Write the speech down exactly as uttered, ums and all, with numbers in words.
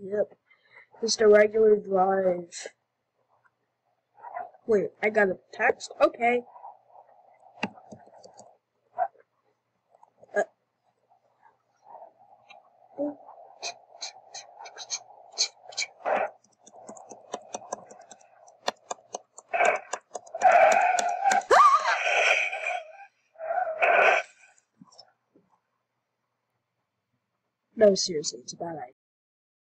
Yep. Just a regular drive. Wait, I got a text? Okay. Uh. No, seriously, it's a bad idea.